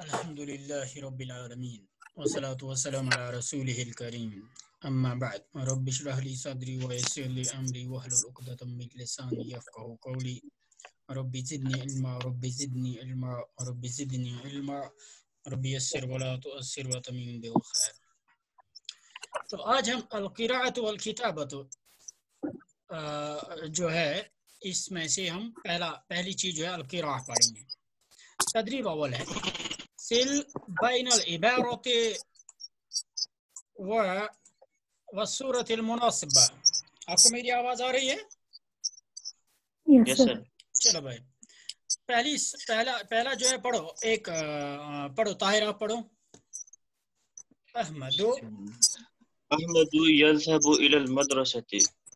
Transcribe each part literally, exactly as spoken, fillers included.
الحمد لله رب العالمين والصلاة والسلام على رسوله الكريم أما بعد رب اشرح لي صدري ويسر لي أمري واحلل عقدة من لساني يفقهوا قولي رب زدني علما رب زدني علما رب زدني علما رب يسر ولا تؤثر وتمم بالخير. تو آج ہم القراءۃ والکتابۃ جو ہے اس میں سے ہم پہلا پہلی چیز جو ہے القراءۃ پڑھیں گے. تدریب اول ہے سل بین العبارۃ و والصورۃ المناسبہ. آپ کو میری آواز آ رہی ہے؟ یس سر. چلو بھائی پہلی پہلا پہلا جو ہے پڑھو ایک پڑھو طاہر آپ پڑھو. احمد احمد یذهب الى المدرسة.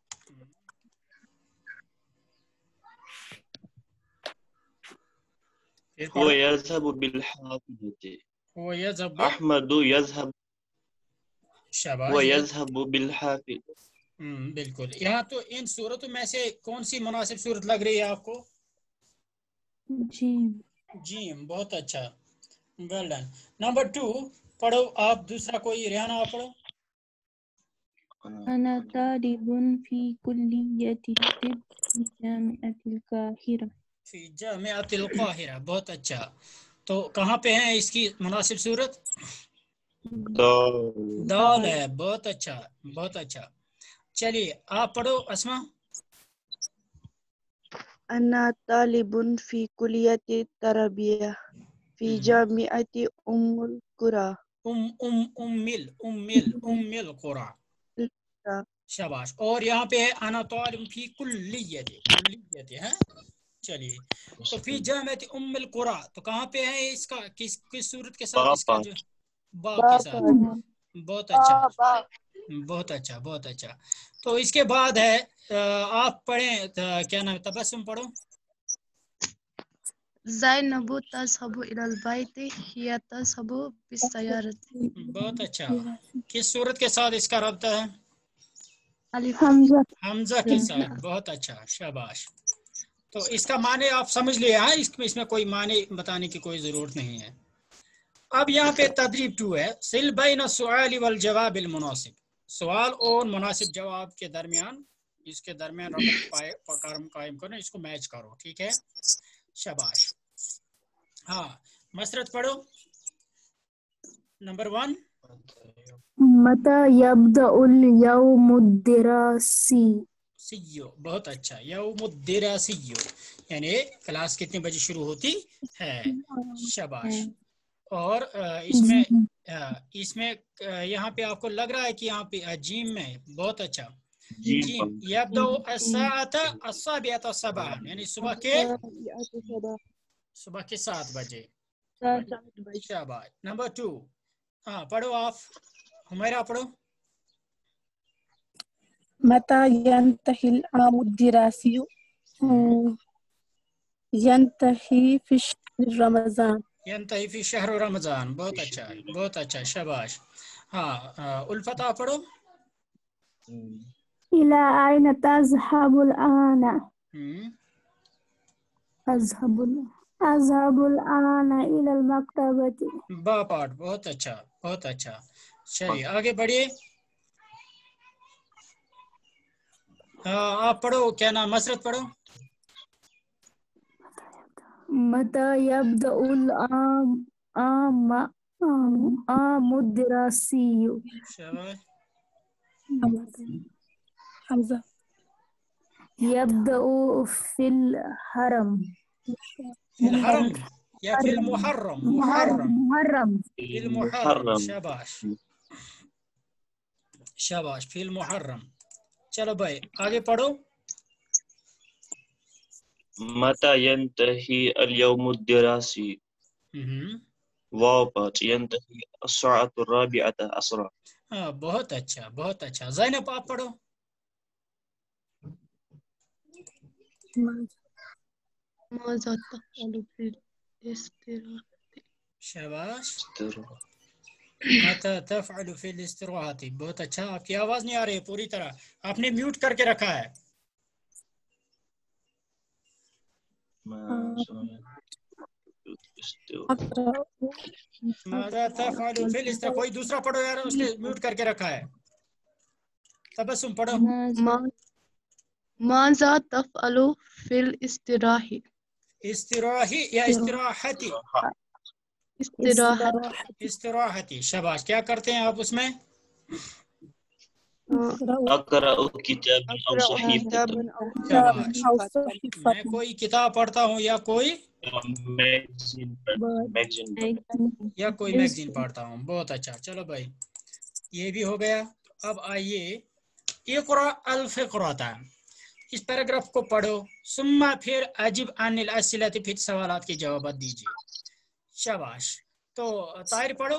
هو يذهب بالحافلة. هو يذهب احمد يذهب شاباش هو يذهب بالحافلة. ہم بالکل. یہاں تو ان صورتوں میں سے کون سی مناسب صورت لگ رہی ہے آپ کو؟ جیم. جیم. بہت اچھا ویل ڈن. نمبر ٹو پڑھو آپ دوسرا کوئی. ریحانہ آپ پڑھو. انا طالب فی کلیۃ الطب فی جامعۃ القاہرہ. فی جامعۃ القاہرہ. بہت اچھا. تو کہاں پہ ہیں اس کی مناسب صورت؟ دال ہے. بہت اچھا بہت اچھا. چلیے آپ پڑھو اسما. انا طالب فی کلیۃ التربیہ فی جامعۃ ام القری. ام ام امل امل امل قرا. شاباش. اور یہاں پہ ہے انا طالب فی کلیۃ کلیۃ ہے. چلیے تو فی جامعۃ ام القری تو کہاں پہ ہے اس کا کس کس صورت کے ساتھ اس کا جو با کے ساتھ. بہت اچھا بہت اچھا بہت اچھا. تو اس کے بعد ہے آپ پڑھیں کیا نام ہے تبسم پڑھو. زینب تذهب الى البیت ہی تذهب بالسیارۃ. بہت اچھا. کس صورت کے ساتھ اس کا رابطہ ہے؟ حمزہ. حمزہ کے ساتھ. بہت اچھا شاباش. تو اس کا معنی آپ سمجھ لیا ہے. اس میں اس میں کوئی معنی بتانے کی کوئی ضرورت نہیں ہے. اب یہاں پہ تدریب ٹو ہے سل بین السؤال والجواب المناسب. سوال اور مناسب جواب کے درمیان اس کے درمیان ربط قائم کرو. اس کو میچ کرو. ٹھیک ہے شاباش. ہاں مسرت پڑھو. نمبر ون متى يبدأ اليوم الدراسي. سیو. بہت اچھا. یوم الدراسیو یعنی کلاس کتنے بجے شروع ہوتی ہے. شاباش. اور اس میں اس میں یہاں پہ آپ کو لگ رہا ہے کہ یہاں پہ جیم میں بہت اچھا جیم یبدأ الساعة السابعة صباحا یعنی صبح کے صبح کے سات بجے. شاباش. نمبر ٹو ہاں پڑھو آپ. حمیرہ پڑھو. متى ينتهي العام الدراسي. ينتهي في شهر رمضان. ينتهي في شهر رمضان. بہت اچھا بہت اچھا شاباش. ہاں الفت آپ پڑھو. إلى أين تذهب الآن؟ أذهب أذهب الآن إلى المكتبة. با پارٹ. بہت اچھا بہت اچھا. چلیے آگے بڑھیے. آپ پڑھو کیا نام مسرت پڑھو. متى يبدأ العام عام عام الدراسي. شاباش. حمزة يبدأ في الحرم. في الحرم یا فی المحرم. محرم محرم. فی المحرم. شاباش شاباش. فی المحرم. چلو بھائی آگے پڑھو. متى ينتهي اليوم الدراسي. واو پانچ ينتهي الساعة الرابعة عصرا. ہاں بہت اچھا بہت اچھا. زینب آپ پڑھو. ماذا تفعل في الاستراحة. شاباش. متى تفعل في الاستراحة. بہت اچھا. آپ کی آواز نہیں آ رہی ہے پوری طرح. آپ نے میوٹ کر کے رکھا ہے. أقرأ ماذا تفعل في الاستراحة؟ کوئی دوسرا پڑھو یار، اس نے میوٹ کر کے رکھا ہے. تبسم پڑھو. ما ماذا تفعل في الاستراحة استراحی یا استراحتی؟ استراحة استراحتی. شاباش. کیا کرتے ہیں آپ اس میں؟ اقرأ کتابا او صحیفۃ. شاباش. أو میں صحيفة کوئی کتاب پڑھتا ہوں یا کوئی میگزین میگزین یا کوئی میگزین پڑھتا ہوں. بہت اچھا. چلو بھائی یہ بھی ہو گیا. اب آئیے اقرأ الفقرۃ، اس پیراگراف کو پڑھو. ثم پھر اجب عن الاسئلۃ، پھر سوالات کے جوابات دیجیے. شاباش. تو طاہر پڑھو.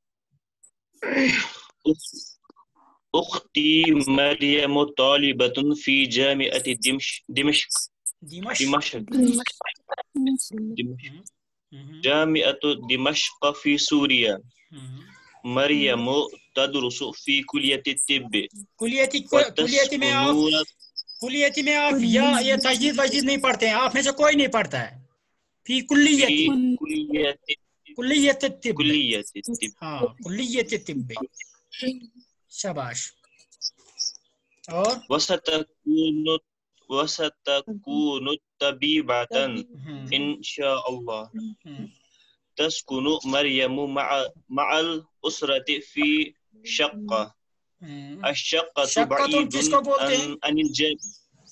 اختی مریم طالبۃ فی جامعۃ دمشق دمشق دمشق. دمشق دمشق جامعۃ دمشق فی سوریہ. مریم تدرس فی کلیۃ الطب کلیتی کلیتی میں آپ وتسکن کلیتی میں آپ یا یہ تجدید وجدید نہیں پڑھتے ہیں. آپ میں سے کوئی نہیں پڑھتا ہے. فی کلیتی فی کلیۃ کلیت الطب. کلیۃ الطب. ہاں کلیت الطب. شاباش. اور وستکون وستکون طبیبۃ ان شاء اللہ. تسکن مریم مع مع الاسرۃ فی شقہ. الشقۃ شقۃ بعید کس کو بولتے ہیں؟ عن عن الجب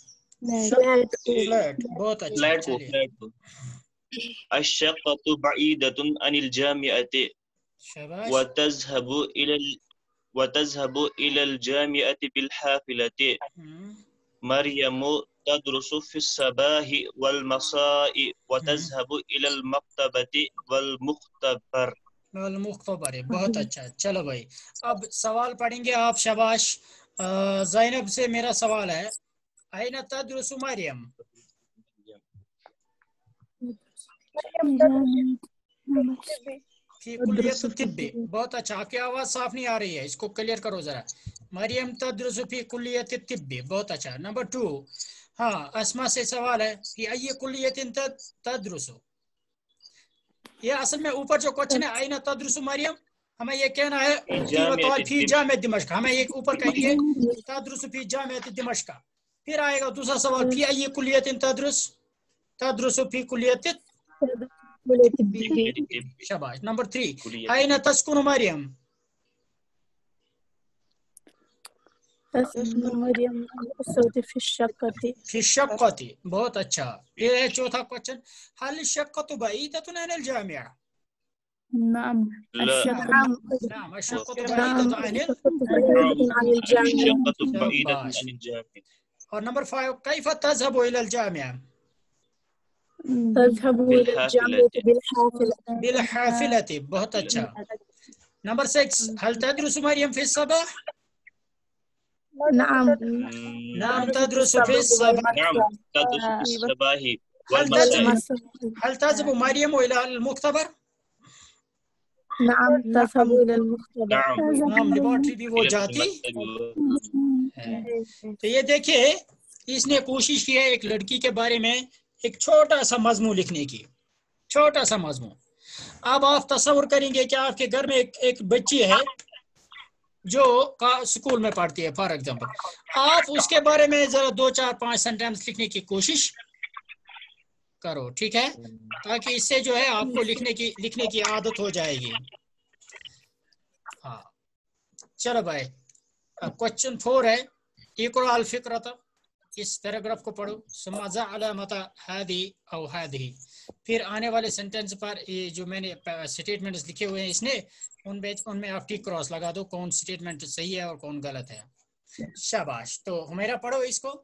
فلیٹ. بہت اچھا. فلیٹ کو چلیے. فلیٹ کو. الشقۃ بعیدۃ عن الجامعۃ شاباش. وتذهب الى ال... وتذهب الى الجامعة بالحافلة. مريم تدرس في الصباح والمساء وتذهب الى المكتبة والمختبر. المختبر. بہت اچھا. چلو بھائی اب سوال پڑھیں گے آپ. شاباش. زینب سے میرا سوال ہے، أين تدرس مریم؟ فی کلیت الطب. بہت اچھا. آپ کی آواز صاف نہیں آ رہی ہے، اس کو کلیئر کرو ذرا. مریم تدرس فی کلیت الطب. بہت اچھا. نمبر ٹو، ہاں اسما سے سوال ہے، فی ای کلیت تدرس. یہ اصل میں اوپر جو کوشچن ہے أين تدرس مریم، ہمیں یہ کہنا ہے فی جامعہ دمشق. ہمیں یہ اوپر کہیں گے تدرس فی جامعہ دمشق. پھر آئے گا دوسرا سوال، فی ای کلیت تدرس تدرس فی کلیت. شاباش. نمبر تھری، أين تسكن مریم؟ تسكن مريم مع الأسرة في الشقة. فی الشقة. بہت اچھا. پھر ہے چوتھا کوشچن، هل الشقة بعيدة عن الجامعة؟ نعم الشقة نعم الشقة بعيدة عن ال... عن الجامعة. الشقة بعيدة عن الجامعة. اور نمبر فائیو، كيف تذهب إلى الجامعة؟ تذهب إلى الجامعة بالحافلة. بالحافلة. بہت اچھا. نمبر سکس، هل تدرس مریم في الصباح؟ نعم نعم تدرس في الصباح. نعم تدرس في الصباح هل والمساء. تذهب هل تذهب مريم إلى المختبر؟ نعم تذهب إلى المختبر. نعم نعم لیبارٹری بھی وہ إلى جاتی المكتب. ہے. تو یہ دیکھیں اس نے کوشش کی ہے ایک لڑکی کے بارے میں ایک چھوٹا سا مضمون لکھنے کی. چھوٹا سا مضمون. اب آپ تصور کریں گے کہ آپ کے گھر میں ایک, ایک بچی ہے جو اسکول میں پڑھتی ہے فار ایگزامپل. آپ اس کے بارے میں ذرا دو چار پانچ سینٹینس لکھنے کی کوشش کرو. ٹھیک ہے، تاکہ اس سے جو ہے آپ کو لکھنے کی لکھنے کی عادت ہو جائے گی. ہاں چلو بھائی. کوشچن فور ہے، اقرأ الفقرۃ. اس پیراگراف کو پڑھو. ثم ضع علامۃ هذه او هذه. پھر آنے والے سینٹینس پر یہ جو میں نے سٹیٹمنٹس لکھے ہوئے ہیں اس نے ان میں ان میں آپ ٹک کراس لگا دو کون سٹیٹمنٹ صحیح ہے اور کون غلط ہے. شاباش. تو ہمیرا پڑھو اس کو.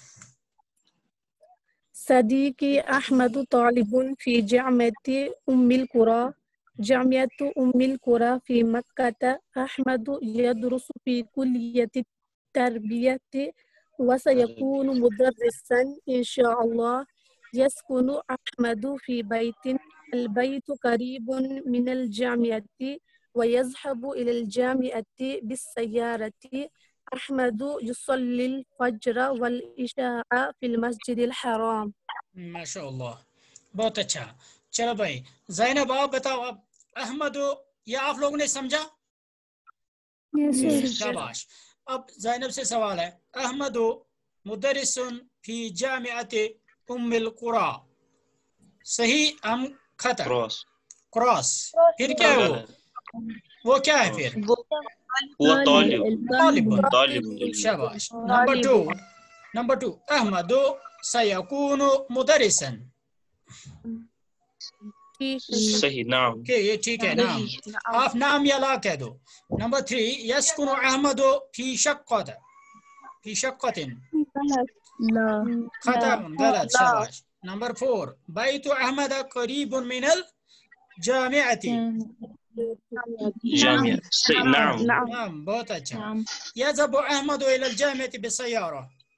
صديقي أحمد طالب في جامعة أم القرى. جامعة أم القرى في مكة. أحمد يدرس في كلية التربية وسيكون مدرسا إن شاء الله. يسكن أحمد في بيت. البيت قريب من الجامعة ويذهب إلى الجامعة بالسيارة. أحمد يصلي الفجر والعشاء في المسجد الحرام. ماشاء اللہ. بہت اچھا. चलो भाई जैनब आप बताओ अब अहमद या आप लोगों ने समझा? Yes, sir. शाबाश। अब जैनब से सवाल है अहमद मुदरिसन फी जामिअति उम्मुल कुरा, सही हम खता? Cross cross. फिर क्या है वो गलत वो क्या है फिर? हुआ तालिब तालिबुन। तालिब शाबाश। Number two number two Ahmad सयकूनु मुदरिसन। सही नाम ओके ये ठीक है नाम, आप नाम या ला कह दो। नंबर थ्री यस्कुनु अहमद फी शक्कत फी शक्कतिन। खतम गलत शाबाश। नंबर फोर बैतु अहमद करीबुन मिनल जामिअति। जामिया सही नाम नाम बहुत अच्छा। यज़हबु अहमद इलल जामिअति बिस्सयारा।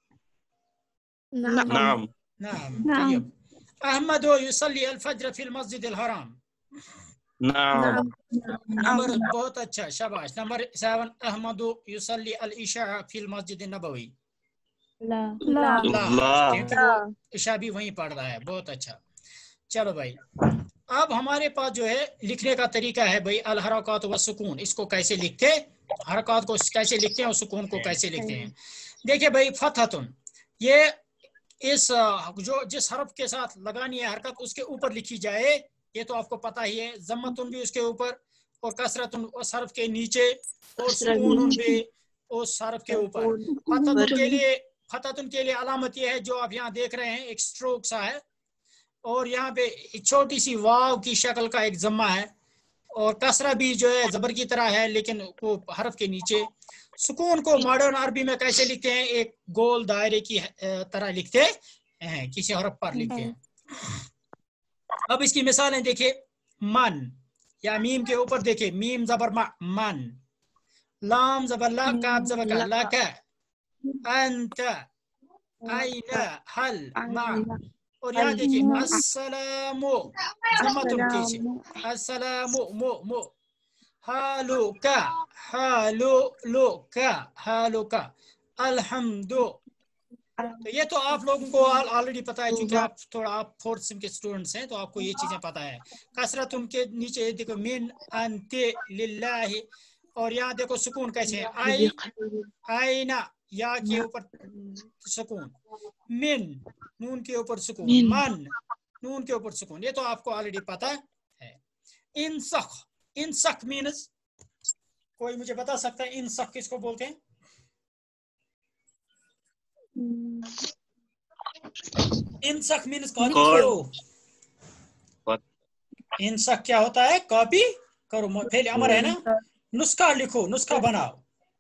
नाम नाम तय्यब। अहमद युसल्ली अल फज्र फिल मस्जिद अल हराम। नाम नंबर बहुत अच्छा शाबाश। नंबर सेवन अहमद युसल्ली अल इशा फिल मस्जिद नबवी। ला क्योंकि वो इशा भी वहीं पढ़ रहा है। बहुत अच्छा। चलो भाई अब हमारे पास जो है लिखने का तरीका है भाई अल हरकत व सुकून, इसको कैसे लिखते, हरकत को कैसे लिखते हैं और सुकून को कैसे लिखते हैं। देखिए भाई फतहतुन, ये इस जो जिस हरफ के साथ लगानी है हरकत उसके ऊपर लिखी जाए, ये तो आपको पता ही है। जम्मतुन भी उसके ऊपर और कसरतुन उस हरफ के नीचे और सुकून भी उस हरफ के ऊपर। फतहतुन के लिए फतहतुन के लिए अलामत ये है जो आप यहाँ देख रहे हैं, एक स्ट्रोक सा है और यहाँ पे छोटी सी वाव की शक्ल का एक जम्मा है और कसरा भी जो है जबर की तरह है लेकिन वो हरफ के नीचे। सुकून को मॉडर्न अरबी में कैसे लिखते हैं, एक गोल दायरे की तरह लिखते हैं, किसी हरफ पर लिखते हैं। अब इसकी मिसालें देखिए, मन या मीम के ऊपर देखिए, मीम जबर मा मन, लाम जबर ला, काफ जबर का ला का, अंत आइना हल मा। और यहाँ देखिए अस्सलामु जम्मतुन कीजिए, अस्सलामु मो मो, हालु का हालु लो का हालु का, अल्हम्दु। तो ये तो आप लोगों को ऑलरेडी पता है क्योंकि आप थोड़ा आप फोर्थ सेम के स्टूडेंट्स हैं तो आपको ये चीजें पता है। कसरत उनके नीचे देखो मिन अंते लिल्लाहि, और यहाँ देखो सुकून कैसे है, आई आईना या के ऊपर सुकून, मिन नून के ऊपर सुकून, मन नून के ऊपर सुकून, ये तो आपको ऑलरेडी पता है। इंसख, इंसख मीन्स, कोई मुझे बता सकता है इंसख किसको बोलते हैं? इंसख मीन्स कॉपी करो। इंसख क्या होता है? कॉपी करो। पहले अमर है ना, नुस्खा लिखो, नुस्खा बनाओ।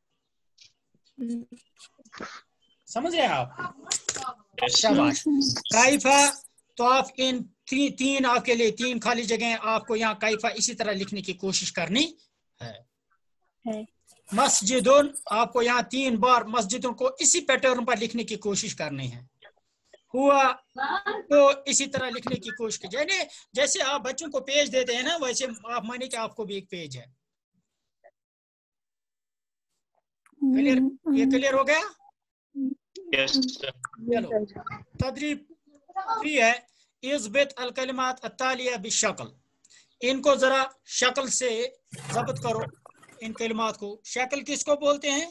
समझ रहे हैं आप? शाबाश। काइफा, तो आप इन ती, तीन आपके लिए तीन खाली जगह आपको यहाँ काइफा इसी तरह लिखने की कोशिश करनी है, है। मस्जिदुन, आपको यहाँ तीन बार मस्जिदों को इसी पैटर्न पर लिखने की कोशिश करनी है। हुआ तो इसी तरह लिखने की कोशिश कीजिए, जैसे आप बच्चों को पेज देते हैं ना वैसे आप मानिए कि आपको भी एक पेज है। क्लियर? ये क्लियर हो गया? यस चलो तदरीब थ्री है, इज़बित अल कलिमात अत्तालिया बिशक्ल। इनको जरा शक्ल से ज़ब्त करो इन कलिमात को। शक्ल किसको बोलते हैं?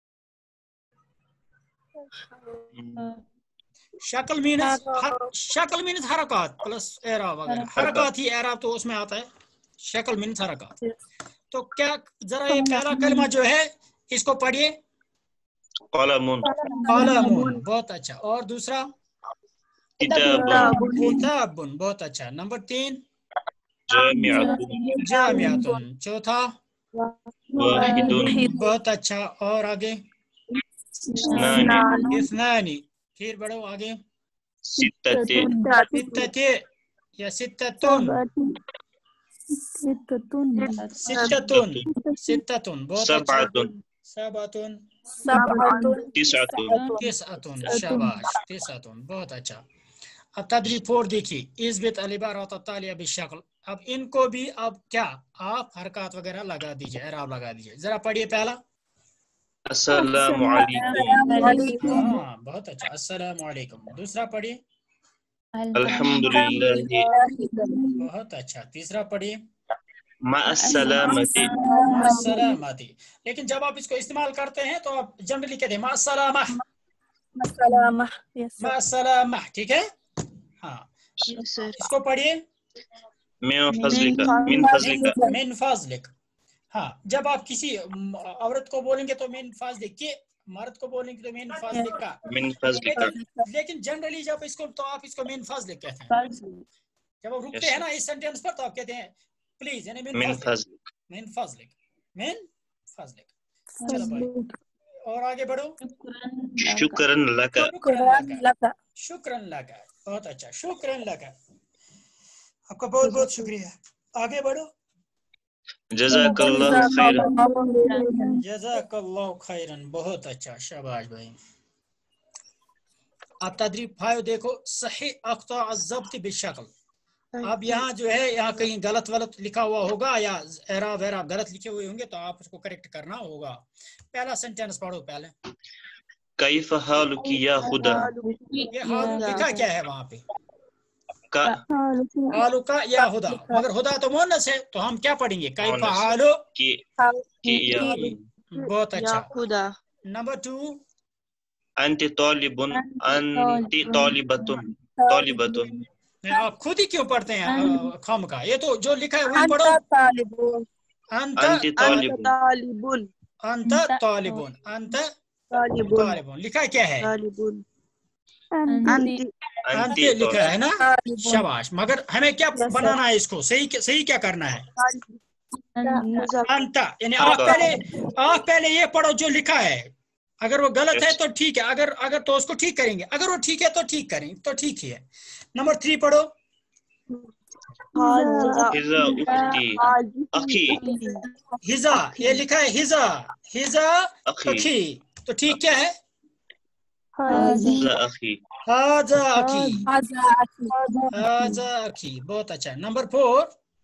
शक्ल मीन्स शक्ल मीन्स हरकत प्लस एराब वगैरह, हरकत ही एराब तो उसमें आता है। शक्ल मीन्स हरकत। तो क्या जरा ये पहला कलमा जो है इसको पढ़िए, कलमुन कलमुन, बहुत अच्छा। और दूसरा किताबुन किताबुन, बहुत अच्छा। नंबर तीन जामिअतुन जामिअतुन, चौथा वाहिदुन बहुत अच्छा। और आगे इस्नानी इस्नानी, फिर बढ़ो आगे सित्तते सित्तते या सित्ततुन सित्ततुन सित्ततुन, बहुत अच्छा। सबअतुन सबअतुन तिसअतुन तिसअतुन, शाबाश तिसअतुन, बहुत अच्छा। अब तदरीब फोर देखिए, इज़बित अल इबारत अत्तालिया बिशक्ल। अब इनको भी अब क्या आप हरकत वगैरह लगा दीजिए, एराब लगा दीजिए। जरा पढ़िए पहला। अस्सलामु अलैकुम हाँ बहुत अच्छा, अस्सलामु अलैकुम। दूसरा पढ़िए। الحمدللہ بہت اچھا. تیسرا پڑھیے. مع السلامتی مع السلامتی. لیکن جب آپ اس کو استعمال کرتے ہیں تو آپ جنرلی کہتے ہیں مع السلامہ. السلامہ. یس مع السلامہ. ٹھیک ہے. ہاں سر اس کو پڑھیے. من فضلک من فضلک من فضلک. ہاں جب آپ کسی عورت کو بولیں گے تو من فضلک کے، مرد کو بولیں گے تو من فضلک کا. من فضلک. لیکن لیکن جنرلی جب اس کو تو آپ اس کو من فضلک کہتے ہیں. جب آپ رکتے ہیں نا اس سینٹینس پر تو آپ کہتے ہیں پلیز، یعنی من من فضلک. فضلک. من فضلک. من فضلک. چلو بھائی اور آگے بڑھو. شکرن لک. شکرن لک. شکرن لک. بہت اچھا. شکرن لک. آپ کا بہت بہت شکریہ. آگے بڑھو. جزاک اللہ خیر. جزاک اللہ خیرن. بہت اچھا. شاباش بھائی. آپ تدریب فائیو دیکھو. صحیح اخطاء الضبط بالشکل. اب یہاں جو ہے یہاں کہیں غلط غلط لکھا ہوا ہوگا یا اعراب اعراب غلط لکھے ہوئے ہوں گے تو آپ اس کو کریکٹ کرنا ہوگا. پہلا سینٹینس پڑھو پہلے. کیف حالک یا خدا. یہ حالو لکھا کیا ہے وہاں پہ؟ کا حالو کا یا خدا، مگر خدا تو مونس ہے تو ہم کیا پڑھیں گے؟ کیف مونس. حالو کی کی یا خدا. بہت اچھا. خدا. Number two. انت طالب انت طالبتن طالبتن. آپ خود ہی کیوں پڑھتے ہیں خام کا؟ یہ تو جو لکھا ہے وہی پڑھو. انت انت طالب. طالبون. انت طالبون. انت طالبون. طالبون لکھا کیا ہے؟ طالبون. انت انت لکھا ہے نا. شاباش. مگر ہمیں کیا بنانا ہے اس کو؟ صحیح صحیح کیا کرنا ہے؟ انت یعنی آپ پہلے آپ پہلے یہ پڑھو جو لکھا ہے. اگر وہ غلط ہے تو ٹھیک ہے، اگر اگر تو اس کو ٹھیک کریں گے، اگر وہ ٹھیک ہے تو ٹھیک کریں تو ٹھیک ہی ہے. نمبر تھری پڑھو. اذا اختی اخی. ہزا یہ لکھا ہے ہزا. ہزا اخی. اخی تو ٹھیک کیا ہے؟ ذا اخی. ہذا اخی. ہذا اخی. بہت اچھا. Number four.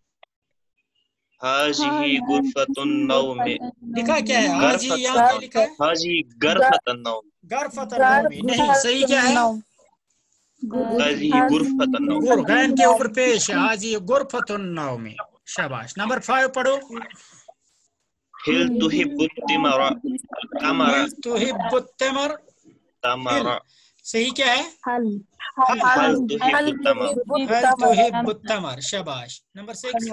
حاضی غرفۃ النوم. لکھا کیا ہے؟ حاجی یہاں کیا لکھا ہے؟ حاضی غرفۃ النوم. غرفۃ النوم. نہیں صحیح کیا ہے؟ حاضی غرفۃ النوم. غین کے اوپر پیش ہے. حاجی غرفۃ النوم. شاباش. نمبر فائیو پڑھو. هل تحب التمر تمر هل تحب التمر. تمر. صحیح کیا ہے؟ هل تحب التمر. هل تحب التمر. شاباش. Number six.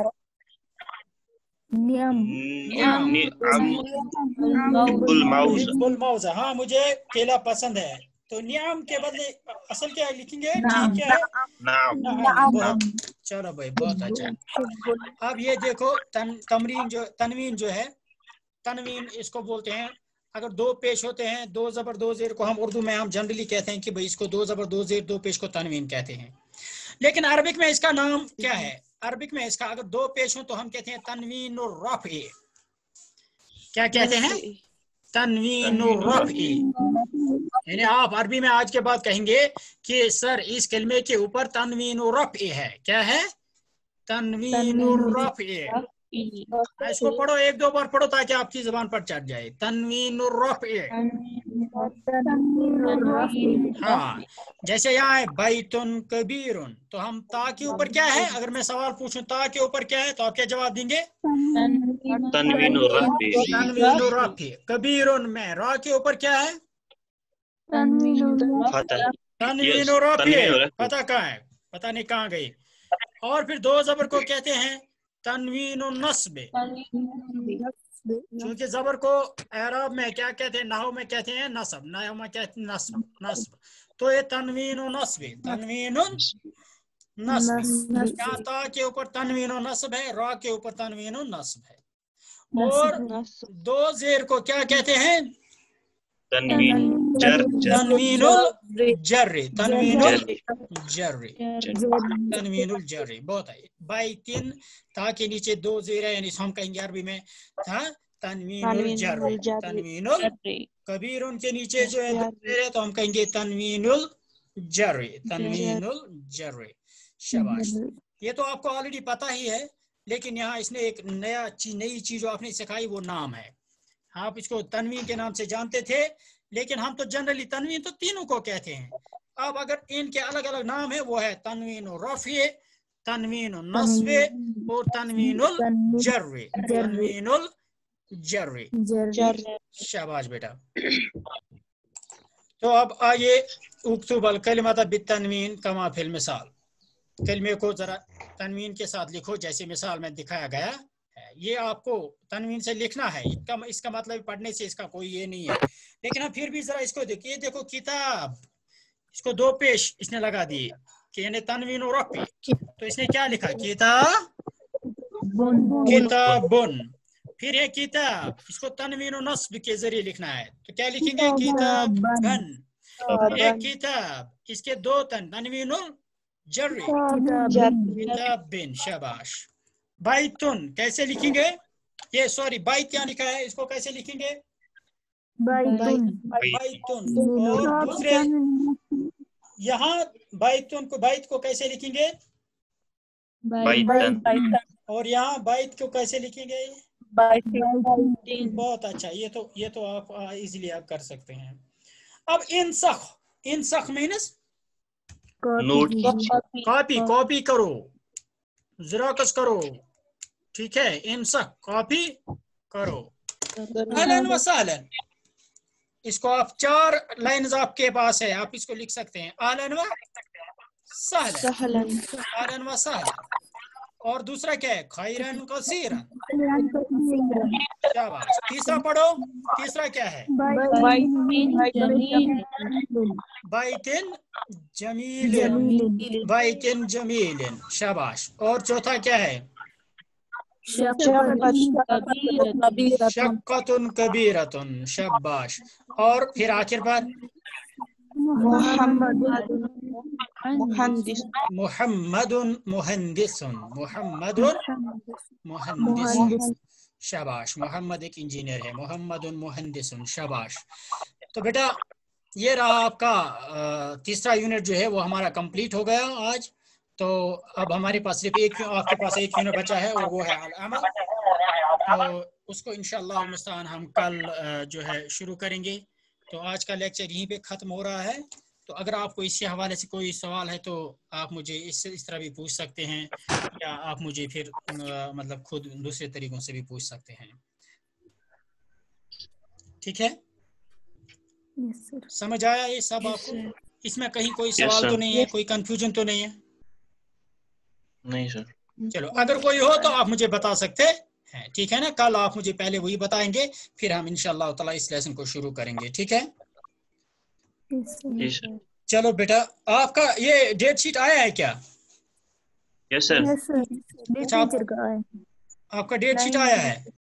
نعم. نعم. حب الموز. حب الموز. ہاں مجھے کیلا پسند ہے. تو نعم کے بدلے اصل کیا لکھیں گے؟ ٹھیک کیا ہے؟ نعم. نعم. بہت چلو بھائی بہت اچھا. اب یہ دیکھو تمرین جو تنوین جو ہے، تنوین اس کو بولتے ہیں اگر دو پیش ہوتے ہیں، دو زبر دو زیر کو ہم اردو میں ہم جنرلی کہتے ہیں کہ بھئی اس کو دو زبر دو زیر دو پیش کو تنوین کہتے ہیں. لیکن عربک میں اس کا نام کیا ہے؟ عربک میں اس کا اگر دو پیش ہوں تو ہم کہتے ہیں تنوین الرفع. کیا کہتے ہیں؟ تنوین الرفع. یعنی آپ عربی میں آج کے بعد کہیں گے کہ سر اس کلمے کے اوپر تنوین الرفع ہے. کیا ہے؟ تنوین الرفع. اس کو پڑھو ایک دو بار پڑھو تاکہ آپ کی زبان پر چڑھ جائے. تنوین الرفع. ہاں جیسے یہاں ہے بیتن کبیرن تو ہم تا کے اوپر کیا ہے؟ اگر میں سوال پوچھوں تا کے اوپر کیا ہے تو آپ کیا جواب دیں گے؟ تنوین الرفع. تنوین الرفع. کبیرن میں را کے اوپر کیا ہے؟ فتح. تنوین الرفع. پتہ کہاں ہے؟ پتہ نہیں کہاں گئی. اور پھر دو زبر کو کہتے ہیں تنوین النصب. چونکہ زبر کو اعراب میں کیا کہتے ہیں؟ نحو میں کہتے ہیں نصب. نحو میں کہتے ہیں نصب. نصب تو یہ تنوین و نصب. تنوین نصب. یہاں تا کے اوپر تنوین و نصب ہے، را کے اوپر تنوین و نصب ہے. اور دو زیر کو کیا کہتے ہیں؟ تنوین جر. تنوین الجر. تنوین الجر. تنوین الجر. بہت ہے. بائتن تا کے نیچے دو زیر ہے، یعنی ہم کہیں گے عربی میں تھا تنوین الجر. تنوین ال کبیر ان کے نیچے جو ہے دو زیر ہے تو ہم کہیں گے تنوین الجر. تنوین الجر. شاباش. یہ تو آپ کو آلریڈی پتہ ہی ہے، لیکن یہاں اس نے ایک نیا چیز نئی چیز جو آپ نے سکھائی وہ نام ہے. آپ اس کو تنوین کے نام سے جانتے تھے، لیکن ہم تو جنرلی تنوین تو تینوں کو کہتے ہیں، अब अगर इनके अलग अलग नाम है वो है तनवीन रफ़ी, तनवीन नस्बे और तनवीनुल जर्रे, तनवीनुल जर्रे। शाबाश बेटा। तो अब आइए उक्तुबल कलिमत बितनवीन कमा फिल मिसाल, कलमे को जरा तनवीन के साथ लिखो जैसे मिसाल में दिखाया गया है। ये आपको तनवीन से लिखना है, इसका इसका मतलब पढ़ने से इसका कोई ये नहीं है, लेकिन हम फिर भी जरा इसको देखिए। देखो किताब, इसको दो पेश इसने लगा दिए कि यानी तनवीन और रफ़ी, तो इसने क्या लिखा किताब किताबुन। फिर है किताब, इसको तनवीन और नस्ब के जरिए लिखना है, तो क्या लिखेंगे किताबन। एक किताब, इसके दो तन तनवीन और जर्री किताबिन। शाबाश। बैतुन कैसे लिखेंगे, ये सॉरी बैत क्या लिखा है, इसको कैसे लिखेंगे बैतुन। और दूसरे यहाँ बैतुन को बैत को कैसे लिखेंगे बैतन। और यहाँ बैत को कैसे लिखेंगे। बहुत अच्छा, ये तो ये तो आप इजीली आप कर सकते हैं। अब इंसख, इंसख मीन्स नोट कॉपी, कॉपी करो, ज़ेरॉक्स करो, ठीक है। इंसख कॉपी करो। अहलन व सहलन, इसको आप चार लाइन्स आपके पास है, आप इसको लिख सकते हैं अहलन व सहलन, अहलन व सहलन। और दूसरा क्या है खैरन कसीरन। शाबाश। तीसरा पढ़ो, तीसरा क्या है बैतिन जमीलिन, बैतिन जमीलिन। शाबाश। और चौथा क्या है शक्कतुन कबीरतुन। शाबाश। और फिर आखिर पर मुहम्मदुन मुहंदिसुन, मुहम्मदुन मुहंदिसुन। शाबाश। मोहम्मद एक इंजीनियर है, मोहम्मदुन मुहंदिसुन। शाबाश। तो बेटा ये रहा आपका तीसरा यूनिट जो है वो हमारा कंप्लीट हो गया आज। तो अब हमारे पास सिर्फ एक, आपके पास एक यूनिट बचा है और वो है अल अमल। तो उसको इंशाअल्लाह मुस्तान हम कल जो है शुरू करेंगे। तो आज का लेक्चर यहीं पे ख़त्म हो रहा है। तो अगर आपको इसके हवाले से कोई सवाल है तो आप मुझे इस इस तरह भी पूछ सकते हैं, या आप मुझे फिर आ, मतलब खुद दूसरे तरीकों से भी पूछ सकते हैं। ठीक है, यस सर। समझ आया ये सब आपको? इसमें कहीं कोई सवाल sir. तो नहीं है, कोई कंफ्यूजन तो नहीं है? नहीं सर। चलो, अगर कोई हो तो आप मुझे बता सकते हैं, ठीक है ना। कल आप मुझे पहले वही बताएंगे, फिर हम इंशाअल्लाह ताला इस लेसन को शुरू करेंगे। ठीक है, जी सर। चलो बेटा, आपका ये डेट शीट आया है क्या? Yes sir. Yes sir. अच्छा, आप, आपका डेट शीट आया है?